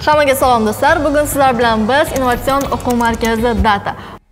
Hammaga salom do'stlar. Bugun sizlar bilan biz Innovatsion o'quv markazi Data.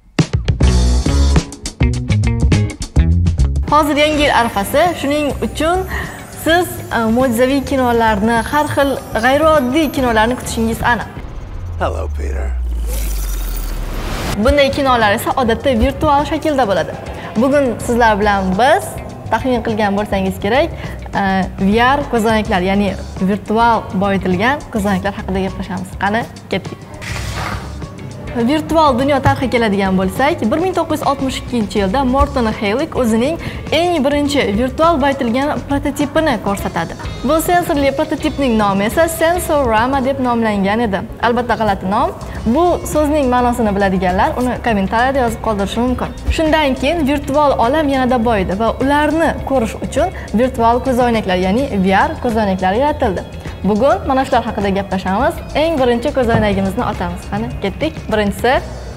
Hozir yangi yil arafasi, shuning uchun siz mo'jizaviy kinolarni, har xil g'ayrioddiy kinolarni kutishingiz aniq. Hello, Peter. Bunday kinolar esa odatda virtual shaklda bo'ladi. Bugun sizlar bilan biz taxmin qilgan bo'lsangiz kerak, VR ko'zoynaklar, ya'ni virtual boyitilgan ko'zoynaklar haqida gaplashamiz. Qani, ketdik. Virtual dunyo tarixiga keladigan bo'lsak, 1962-yilda Morton Heilig o'zining eng birinchi virtual boyitilgan prototipini ko'rsatadi. Bu sensorli prototipning nomi esa Sensorama deb nomlangan edi. Albatta g'alati nom. Bu so'zning ma'nosini biladiganlar uni kommentariyada yozib qoldirishi mumkin. Shundan keyin virtual olam yanada boyidi va ularni ko'rish uchun virtual ko'zoynaklar, ya'ni VR ko'zoynaklar yaratildi. Bugun mana shular haqida gaplashamiz. Eng birinchi ko'zoynagimizni otamiz. Qani, ketdik. Birinchisi,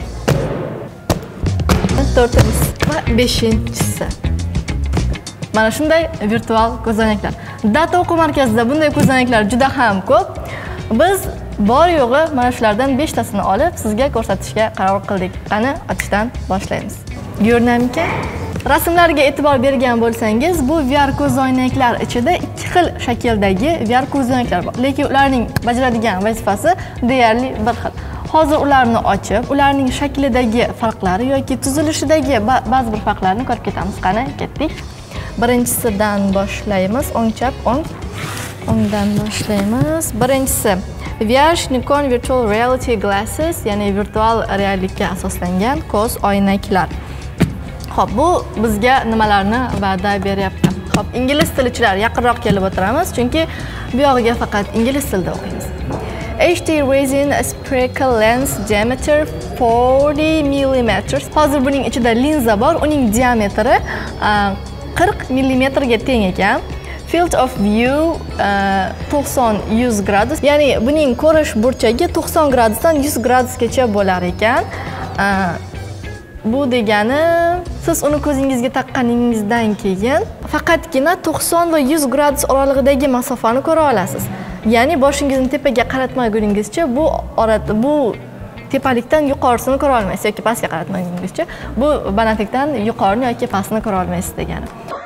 4-inchisi va 5-inchisi. Mana shunday virtual ko'zoynaklar. Data o'quv markazida bunday ko'zoynaklar juda ham ko'p. Biz bor yo'g'i mana shulardan 5 tasini olib sizga ko'rsatishga qaror qildik. Qani, ochishdan boshlaymiz. Ko'rinamiki? Rasmlarga e'tibor bergan bo'lsangiz, bu VR ko'zoynaklar ichida ikki xil shakldagi VR ko'zoynaklar bor. Lekin ularning bajaradigan vazifasi deyarli bir xil. Hozir ularni ochib, ularning shaklidagi farqlari yoki tuzilishidagi ba'zi bir farqlarni ko'rib ketamiz. Qani, ketdik. Birinchisidan boshlaymiz. O'ng chap, o'ng. O'ngdan boshlaymiz. Birinchisi VR Nikon Virtual Reality Glasses, ya'ni virtual reallikka asoslangan ko'z oynaklar. Xo'p, bu bizga nimalarni va'da beryapti? Xo'p, ingliz tilichilar yaqinroq kelib o'tiramiz, chunki bu yog'iga faqat ingliz tilida o'qiymiz. HD resin spherical lens diameter 40 mm. Hozir buning ichida linza bor, uning diametri 40 mm ga teng ekan. Field of view 90-100 gradus, ya'ni buning ko'rish burchagi 90 gradusdan 100 gradusgacha bo'lar ekan. Bu degani, siz uni ko'zingizga taqqaningizdan keyin faqatgina 90 va 100 gradus oralig'idagi masofani ko'ra olasiz. Ya'ni boshingizni tepaga qaratmaguningizcha bu tepalikdan yuqorisini ko'ra olmaysiz yoki pastga qaratmaguningizcha bu balandlikdan yuqorini yoki pastni ko'ra olmaysiz degani.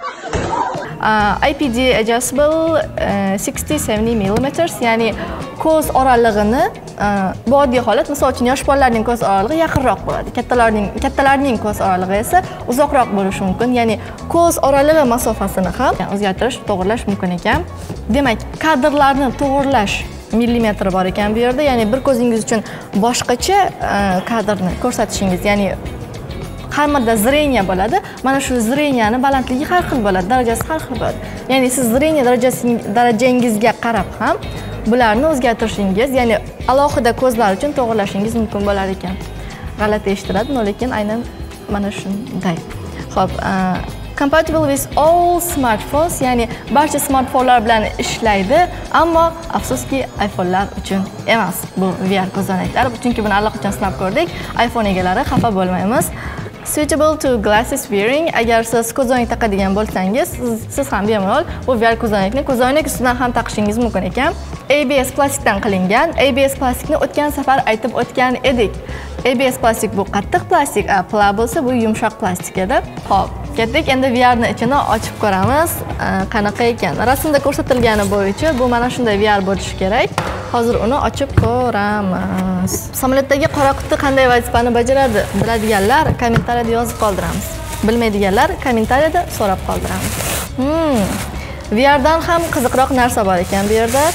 IPD adjustable 60-70 mm, ya'ni ko'z oralig'ini bu oddiy holat. Misol uchun yosh bolalarning ko'z oralig'i yaqinroq bo'ladi. Kattalarning ko'z oralig'i esa uzoqroq bo'lishi mumkin. Ya'ni ko'z oralig'i masofasini ham o'zgartirish, to'g'irlash mumkin ekan. Demak, kadrlarni to'g'irlash millimetri bor ekan bu yerda. Ya'ni bir ko'zingiz uchun boshqacha kadrni ko'rsatishingiz, ya'ni hamda zreniya bo'ladi. Mana shu zreniyani balandligi har xil bo'ladi, darajasi har xil bo'ladi. Ya'ni siz zreniya darajangizga qarab ham bularni o'zgartirishingiz, ya'ni alohida ko'zlar uchun to'g'irlashingiz mumkin bo'lar ekan. G'alati eshitiladi, lekin aynan mana shunday. Xo'p, compatible with all smartphones, ya'ni barcha smartfonlar bilan ishlaydi, ammo afsuski iPhone'lar uchun emas bu VR ko'zoynaklar, chunki buni allaqachon sinab ko'rdik. iPhone egalari xafa bo'lmaymiz. Suitable to glasses wearing, agar siz ko'zoynak taqadigan bo'lsangiz, siz ham bemalol bu VR ko'zoynakni ko'zoynak ustidan ham taqishingiz mumkin ekan. ABS plastikdan qilingan. ABS plastikni o'tgan safar aytib o'tgan edik. ABS plastik bu qattiq plastik, pla bo'lsa bu yumshoq plastik edi. Xo'p, ketdik. Endi VR ni ichini ochib ko'ramiz. Qanaqa ekan? Rasmda ko'rsatilgani bo'yicha bu mana shunday VR bo'lishi kerak. Hozir uni ochib ko'ramiz. Samolyotdagi qora quti qanday vazifani bajaradi? Biladiganlar kommentariyada yozib qoldiramiz. Bilmaydiganlar kommentariyada so'rab qoldiramiz. VR dan ham qiziqroq narsa bor ekan bu yerda.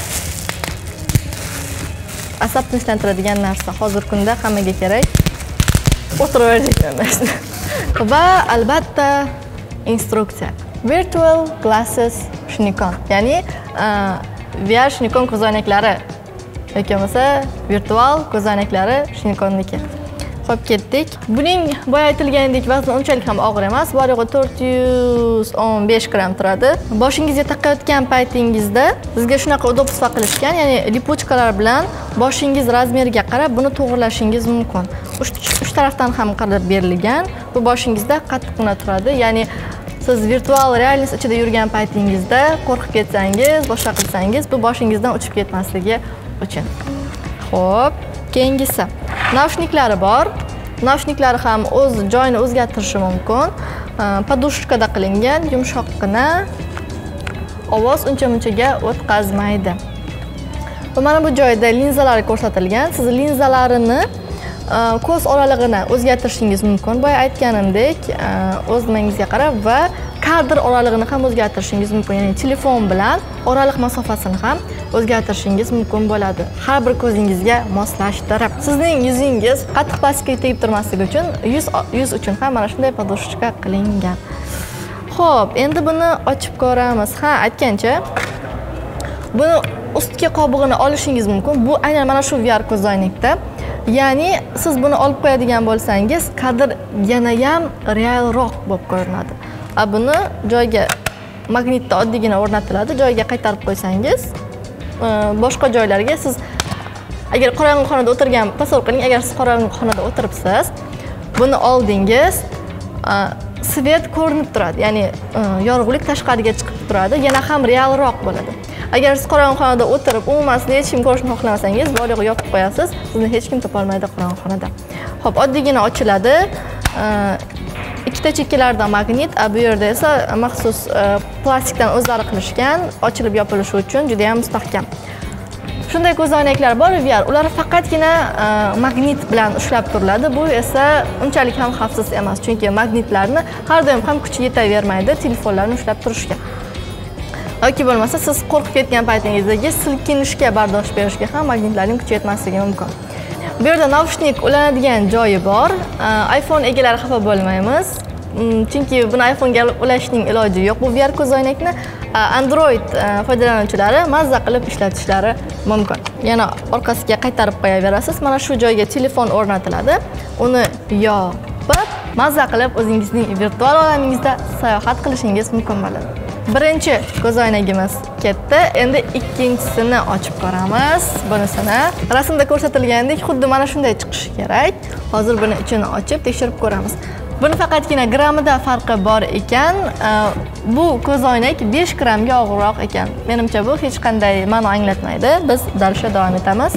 Asab tinchlantiradigan narsa. Hozir kunda hammaga kerak. O'tiraverdik. Va albatta instruksiya. Virtual glasses Nikon, ya'ni VR Nikon ko'zoynaklari yoki bo'lmasa virtual ko'zoynaklari Nikonniki. Xo'p, ketdik. Buning boya aytilganidek vazni unchalik ham og'ir emas. Bor yo'g'i 415 gram turadi. Boshingizga taqayotgan paytingizda sizga shunaqa udobstva qilishgan, ya'ni lipochkalar bilan boshingiz razmeriga qarab buni to'g'irlashingiz mumkin. Uch tarafdan ham qilib berilgan. Bu boshingizda qattiqqina turadi, ya'ni siz virtual realность ichida yurgan paytingizda qo'rqib ketsangiz, boshqa qilsangiz, bu boshingizdan uchib ketmasligi uchun. Xo'p, keyingisi. Naushniklari bor. Naushniklari ham o'z joyini o'zgartirishi mumkin. Podushkada qilingan, yumshoqqina. Ovoz uncha-munchaga o'tkazmaydi. Va mana bu joyda linzalari ko'rsatilgan. Siz linzalarini ko'z oralig'ini o'zgartirishingiz mumkin. Boya aytganimdek, o'z nimangizga qarab va kadr oralig'ini ham o'zgartirishingiz mumkin. Ya'ni telefon bilan oraliq masofasini ham o'zgartirishingiz mumkin bo'ladi. Har bir ko'zingizga moslashtirib. Sizning yuzingiz qattiq plastikka tegib turmasligi uchun yuz uchun ham mana shunday podushka qilingan. Xo'p, endi buni ochib ko'ramiz. Ha, aytgancha, buni ustki qobig'ini olishingiz mumkin. Bu aynan mana shu VR ko'zoynakda. Ya'ni siz buni olib qo'yadigan bo'lsangiz, kadr yana ham realroq bo'lib ko'rinadi. Buni joyga magnitda oddiygina o'rnatiladi. Joyiga qaytarib qo'ysangiz, boshqa joylarga siz agar qorong'i xonada o'tirgan, tasavvur qiling, agar siz qorong'i xonada o'tiribsiz, buni oldingiz, svet ko'rinib turadi. Ya'ni yorug'lik tashqariga chiqib turadi, yana ham realroq bo'ladi. Agar siz qorong'i xonada o'tirib, umuman sizni hech kim ko'rishni xohlamasangiz, boriga yopib qo'yasiz, sizni hech kim topa olmaydi qorong'i xonada. Xo'p, oddiygina ochiladi. Ikkita chekkalarida magnit, bu yerda esa maxsus plastikdan o'zlari qilishgan, ochilib yopilishi uchun juda ham mustahkam. Shunday ko'zoynaklar bor VR, ular faqatgina magnit bilan ushlab turiladi. Bu esa unchalik ham xavfsiz emas, chunki magnitlarni har doim ham kuchi yetavermaydi telefonlarni ushlab turishga. Yoki bo'lmasa siz qo'rqib ketgan paytingizdagi silkinishga bardosh berishga ham magnitlarning kuchi yetmasligi mumkin. Bu yerda naushnik ulanadigan joyi bor. iPhone egalari xafa bo'lmaymiz. Chunki buni iPhone'ga ulashning iloji yo'q. Bu VR ko'zoynakni Android foydalanuvchilari mazza qilib ishlatishlari mumkin. Yana orqasiga qaytarib qo'yaverasiz. Mana shu joyga telefon o'rnatiladi. Uni yopib, mazza qilib o'zingizning virtual olamingizda sayohat qilishingiz mumkin bo'ladi. Birinchi ko'zoynagimiz ketdi. Endi ikkinchisini ochib ko'ramiz. Bunisini rasmda ko'rsatilgandek xuddi mana shunday chiqishi kerak. Hozir buni ichini ochib tekshirib ko'ramiz. Buni faqatgina grammida farqi bor ekan. Bu ko'zoynak 5 grammga og'irroq ekan. Menimcha bu hech qanday ma'no anglatmaydi. Biz dalishda davom etamiz.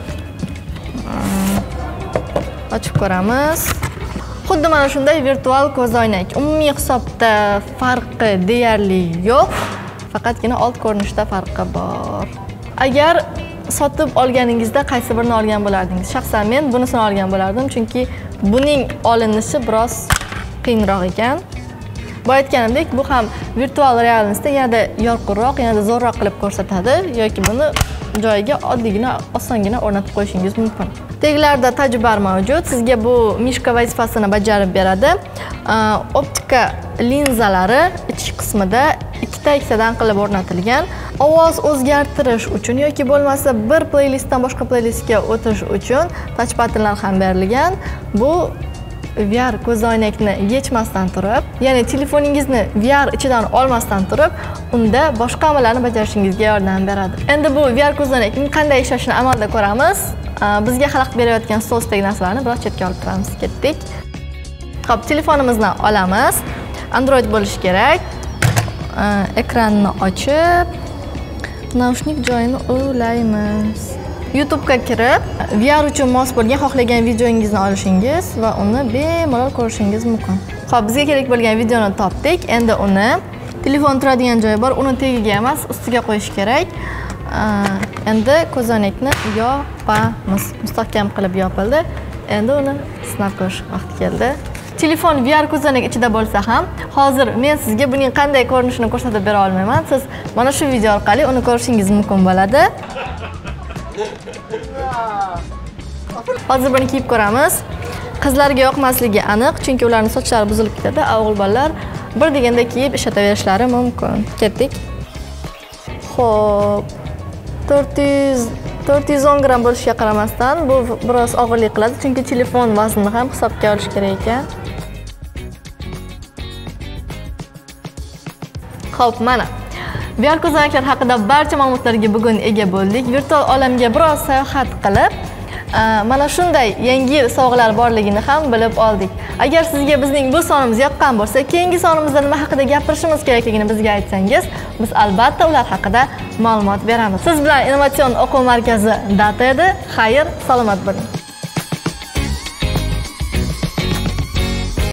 Ochib ko'ramiz. Xuddi mana shunday virtual ko'zoynak. Umumiy hisobda farqi deyarli yo'q. Faqatgina old ko'rinishda farqi bor. Agar sotib olganingizda qaysi birini olgan bo'lardingiz? Shaxsan men bunisini olgan bo'lardim, chunki buning olinishi biroz qiyinroq ekan. Bu aytganimdek, bu ham virtual reallikda yanada yorqinroq, yanada zo'rroq qilib ko'rsatadi yoki buni joyiga oddiygina, osongina o'rnatib qo'yishingiz mumkin. Taglarda tajbar mavjud. Sizga bu mishka vazifasini bajarib beradi. Optika linzalari ichki qismida ikkitadan qilib o'rnatilgan. Ovoz o'zgartirish uchun yoki bo'lmasa bir playlistdan boshqa playlistga o'tish uchun touchpadlar ham berilgan. Bu VR ko'zoynakni yechmasdan turib, ya'ni telefoningizni VR ichidan olmasdan turib, unda boshqa amallarni bajarishingizga yordam beradi. Endi bu VR ko'zoynakning qanday ishlashini amalda ko'ramiz. Bizga xalaqit berayotgan stol ustidagi narsalarni biroz chetga olib turamiz. Ketdik. Xo'p, telefonimizni olamiz. Android bo'lishi kerak. Ekranni ochib, naushnik joyini ulaymiz. YouTube'ga kirib, VR uchun mos bo'lgan xohlagan videongizni olishingiz va uni bemalol ko'rishingiz mumkin. Xo'p, bizga kerak bo'lgan videoni topdik. Endi uni telefon turadigan joyi bor, uni tagiga emas, ustiga qo'yish kerak. Endi ko'zoynakni yopamiz. Mustahkam qilib yopildi. Endi uni sinab ko'rish vaqti keldi. Telefon VR ko'zoynak ichida bo'lsa ham, hozir men sizga buning qanday ko'rinishini ko'rsatib bera olmayman. Siz mana shu video orqali uni ko'rishingiz mumkin bo'ladi. Hozir buni kiyib ko'ramiz. Qizlarga yoqmasligi aniq, chunki ularning sochlari buzilib ketadi. O'g'il bolalar bir deganda kiyib ishlataverishlari mumkin. Ketdik. Xo'p, 410 gramm bo'lishiga qaramasdan bu biroz og'irlik qiladi, chunki telefon vaznini ham hisobga olish kerak ekan. Xo'p, mana VR ko'zoynaklar haqida barcha ma'lumotlarga bugun ega bo'ldik. Virtual olamga biroz sayohat qilib, mana shunday yangi sovg'alar borligini ham bilib oldik. Agar sizga bizning bu sonimiz yoqqan bo'lsa, keyingi sonimizda nima haqida gapirishimiz kerakligini bizga aytsangiz, biz albatta ular haqida ma'lumot beramiz. Siz bilan Innovatsion o'quv markazi Data edi. Xayr, salomat bo'ling.